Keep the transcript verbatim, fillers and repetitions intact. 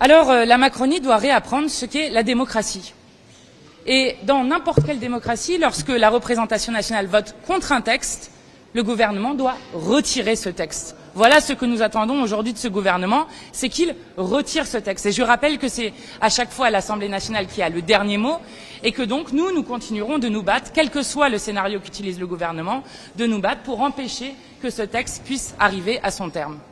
Alors, euh, la Macronie doit réapprendre ce qu'est la démocratie. Et dans n'importe quelle démocratie, lorsque la représentation nationale vote contre un texte, le gouvernement doit retirer ce texte. Voilà ce que nous attendons aujourd'hui de ce gouvernement, c'est qu'il retire ce texte. Et je rappelle que c'est à chaque fois l'Assemblée nationale qui a le dernier mot et que donc nous, nous continuerons de nous battre, quel que soit le scénario qu'utilise le gouvernement, de nous battre pour empêcher que ce texte puisse arriver à son terme.